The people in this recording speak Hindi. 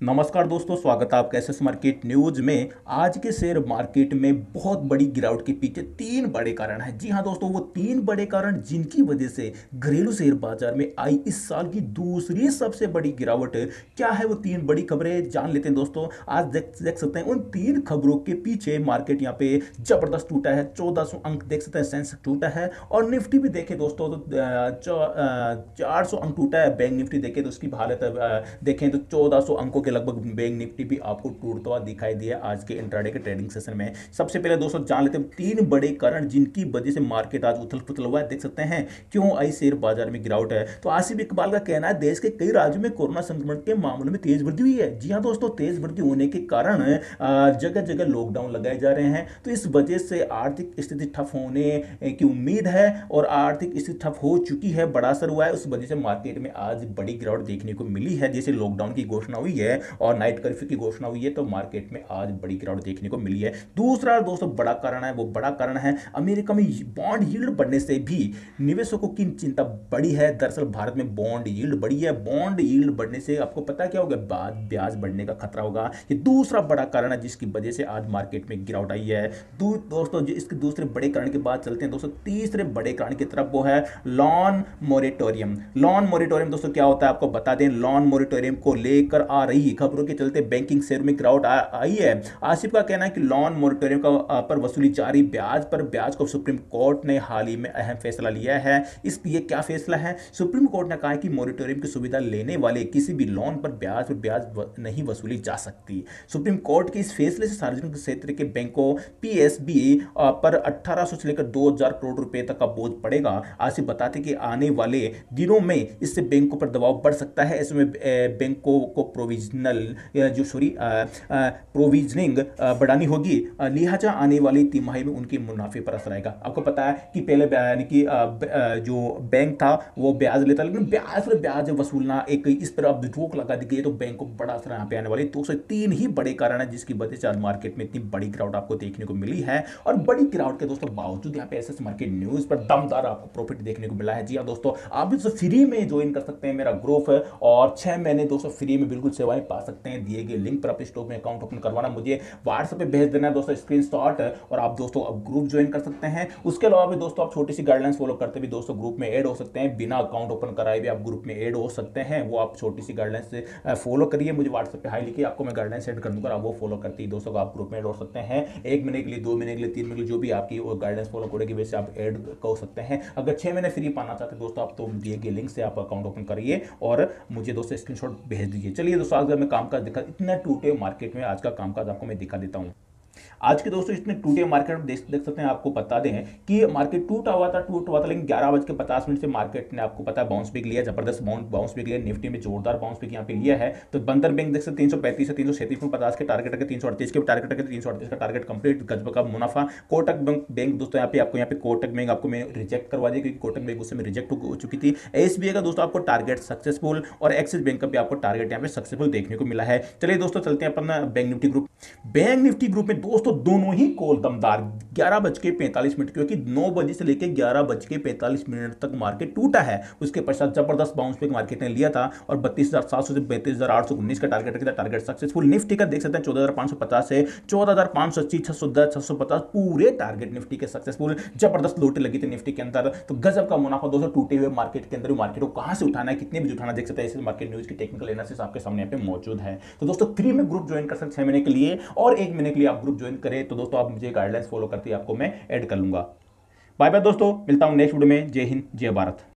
नमस्कार दोस्तों, स्वागत है आपका एसएस मार्केट न्यूज में। आज के शेयर मार्केट में बहुत बड़ी गिरावट के पीछे तीन बड़े कारण हैं। जी हां दोस्तों, वो तीन बड़े कारण जिनकी वजह से घरेलू शेयर बाजार में आई इस साल की दूसरी सबसे बड़ी गिरावट क्या है, वो तीन बड़ी खबरें जान लेते हैं दोस्तों। आज देख सकते हैं उन तीन खबरों के पीछे मार्केट यहाँ पे जबरदस्त टूटा है। 1400 अंक देख सकते हैं सेंसेक्स टूटा है, और निफ्टी भी देखे दोस्तों तो 400 अंक टूटा है। बैंक निफ्टी देखे तो उसकी हालत देखें तो 1400 अंकों के लगभग बैंक निफ्टी भी आपको टूटता हुआ दिखाई दिया आज के इंट्राडे के ट्रेडिंग सेशन में। सबसे पहले दोस्तों जान लेते हैं तीन बड़े कारण जिनकी वजह से मार्केट आज उथल पुथल हुआ है। देख सकते हैं क्यों आई शेयर बाजार में गिरावट है। तो आसिफ इकबाल का कहना है देश के कई राज्यों में कोरोना संक्रमण के मामलों में तेज वृद्धि हुई है। जी हाँ दोस्तों, तेज वृद्धि होने के कारण जगह जगह लॉकडाउन लगाए जा रहे हैं, तो इस वजह से आर्थिक स्थिति ठप होने की उम्मीद है, और आर्थिक स्थिति ठप हो चुकी है, बड़ा असर हुआ है। उस वजह से मार्केट में आज बड़ी गिरावट देखने को मिली है। जैसे लॉकडाउन की घोषणा हुई है और नाइट कर्फ्यू की घोषणा हुई है, तो मार्केट में आज बड़ी गिरावट देखने को मिली है। दूसरा दोस्तों बड़ा कारण है, वो बड़ा कारण है अमेरिका में बॉन्ड यील्ड बढ़ने से भी निवेशकों की चिंता बढ़ी है। दरअसल भारत में बॉन्ड यील्ड बढ़ी है। बॉन्ड यील्ड बढ़ने से आपको पता क्या होगा, ब्याज बढ़ने का खतरा होगा। ये दूसरा बड़ा कारण है जिसकी वजह से आज मार्केट में गिरावट आई है। दोस्तों इसके दूसरे बड़े कारण के बाद चलते हैं दोस्तों तीसरे बड़े कारण की तरफ, वो है लॉन मोरेटोरियम। लॉन मोरेटोरियम दोस्तों क्या होता है आपको बता दें। लॉन मोरेटोरियम को लेकर आ रही खबरों के चलते बैंकिंग शेयर में गिरावट आई है। आसिफ का कहना है कि लॉन मोरेटोरियम का पर वसूली जारी ब्याज को सुप्रीम कोर्ट ने हाल ही में अहम फैसला लिया है। ये क्या फैसला है? सुप्रीम कोर्ट ने कहा है कि मोरेटोरियम की सुविधा लेने वाले किसी भी लोन पर ब्याज नहीं वसूली जा सकती। सुप्रीम कोर्ट के इस फैसले से सार्वजनिक क्षेत्र के बैंकों पीएसबी पर 1800 से लेकर 2000 करोड़ रुपए तक का बोझ पड़ेगा। आसिफ बताते कि आने वाले दिनों में इससे बैंकों पर दबाव बढ़ सकता है। ऐसे में बैंकों को प्रोविजनिंग बढ़ानी होगी, लिहाजा आने वाली तिमाही में उनके मुनाफे पर असर आएगा। आपको पता है कि पहले यानी कि जो बैंक था वो ब्याज लेता, लेकिन ब्याज वसूलना एक इस पर अब रोक लगा दी गई, तो बैंक को बड़ा असर यहाँ पे आने वाली। तो तीन ही बड़े कारण है जिसकी वजह से आज मार्केट में इतनी बड़ी गिरावट आपको देखने को मिली है। और बड़ी गिरावट के दोस्तों बावजूद यहाँ पे एसएस मार्केट न्यूज पर दमदार आपको प्रॉफिट देखने को मिला है। जी हाँ दोस्तों, आप भी फ्री में ज्वाइन कर सकते हैं मेरा ग्रुप है, और 6 महीने दोस्तों फ्री में बिल्कुल सेवाएं पा सकते हैं। दिए गए लिंक पर अपने स्टॉक में अकाउंट ओपन करवाना, मुझे व्हाट्सएप पे भेज देना है दोस्तों स्क्रीनशॉट, और आप दोस्तों अब ग्रुप ज्वाइन कर सकते हैं। उसके अलावा भी दोस्तों आप छोटी सी गाइडलाइंस फॉलो करते भी दोस्तों ग्रुप में ऐड हो सकते हैं। बिना अकाउंट ओपन कराए भी आप ग्रुप में ऐड हो सकते हैं। वो आप छोटी सी गाइडलाइंस से फॉलो करिए, मुझे व्हाट्सएप पे हाई लिखिए, आपको मैं गाइडलाइंस सेंड कर दूंगा, आप वो फॉलो करते ही दोस्तों आप ग्रुप में ऐड हो सकते हैं। 1 महीने के लिए, 2 महीने के लिए, 3 महीने के लिए, जो भी आपकी गाइडलाइंस फॉलो करेगी वैसे आप ऐड हो सकते हैं। अगर 6 महीने फ्री पाना चाहते हैं दोस्तों आप, तो दिए गए लिंक से आप अकाउंट ओपन करिए और मुझे दोस्तों स्क्रीनशॉट भेज दीजिए। चलिए दोस्तों आज मैं कामकाज दिखा, इतना टूटे मार्केट में आज का कामकाज आपको मैं दिखा देता हूँ। आज के दोस्तों इतने टूटे मार्केट में देख सकते हैं। आपको बता दें कि मार्केट टूटा हुआ था, लेकिन 11:50 से मार्केट ने आपको पता है बाउंस बैक लिया, जबरदस्त बाउंस बैक लिया। निफ्टी में जोरदार बाउंस बैक यहाँ पे लिया है। तो बंधन बैंक देख सकते 335 से 337 में 50 के टारगेट रखे, 338 के टारगेट रखे, 338 का टारगेट कंप्लीट, गजब का मुनाफा। कोटक बैंक दोस्तों यहाँ पे कोटक बैंक आपको मैं रिजेक्ट करवा दी, क्योंकि कोटक बैंक उससे रिजेक्ट हो चुकी थी। एसबीआई का दोस्तों आपको टारगेट सक्सेसफुल, और एक्सिस बैंक का भी आपको टारगेट यहाँ पे सक्सेसफुल देखने को मिला है। चलिए दोस्तों चलते हैं अपना bank nifty group. Bank nifty group में दोस्तों दोनों ही कॉल दमदार 11:45, क्योंकि 9 बजे से लेकर 11:45 तक मार्केट टूटा है। उसके पश्चात जबरदस्त बाउंस बैक मार्केट ने लिया था, और 32,700 से 32,819 का टारगेट रखा था, टारगेट सक्सेसफुल। निफ्टी का देख सकते हैं 14,550 से 14,580, 610, 650 पूरे टारगेट निफ्टी के सक्सेसफुल। जबरदस्त लोटे लगी थी निफ्टी के अंदर, तो गजब का मुनाफा दोस्तों टूटे हुए मार्केट के अंदर। मार्केट को कहां से उठाना है, कितने बजे उठाना, देख सकते हैं। ऐसे मार्केट न्यूज की टेक्निकल एनालिसिस आपके सामने यहाँ पे मौजूद है। तो दोस्तों फ्री में ग्रुप ज्वाइन कर सकते 6 महीने के लिए, और 1 महीने के लिए आप ग्रुप ज्वाइन करें तो दोस्तों आप मुझे गाइडलाइंस फॉलो करते ही आपको मैं ऐड कर लूंगा। बाय बाय दोस्तों, मिलता हूं नेक्स्ट वीडियो में। जय हिंद, जय भारत।